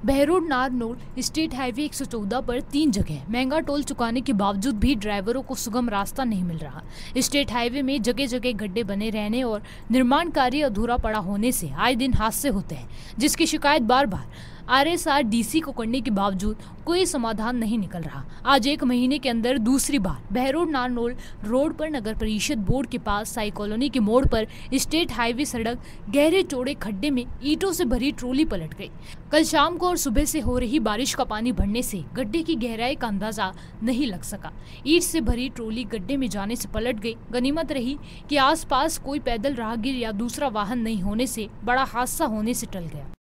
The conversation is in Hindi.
बहरोड नारनौल स्टेट हाईवे 114 पर 3 जगह महंगा टोल चुकाने के बावजूद भी ड्राइवरों को सुगम रास्ता नहीं मिल रहा। स्टेट हाईवे में जगह जगह गड्ढे बने रहने और निर्माण कार्य अधूरा पड़ा होने से आए दिन हादसे होते हैं, जिसकी शिकायत बार बार RSRDC को करने के बावजूद कोई समाधान नहीं निकल रहा। आज 1 महीने के अंदर दूसरी बार बहरोड नारनौल रोड पर नगर परिषद बोर्ड के पास साई कॉलोनी के मोड़ पर स्टेट हाईवे सड़क गहरे चौड़े खड्डे में ईंटों से भरी ट्रॉली पलट गई। कल शाम को और सुबह से हो रही बारिश का पानी बढ़ने से गड्ढे की गहराई का अंदाजा नहीं लग सका। ईंट से भरी ट्रॉली गड्ढे में जाने से पलट गई। गनीमत रही कि आसपास कोई पैदल राहगीर या दूसरा वाहन नहीं होने से बड़ा हादसा होने से टल गया।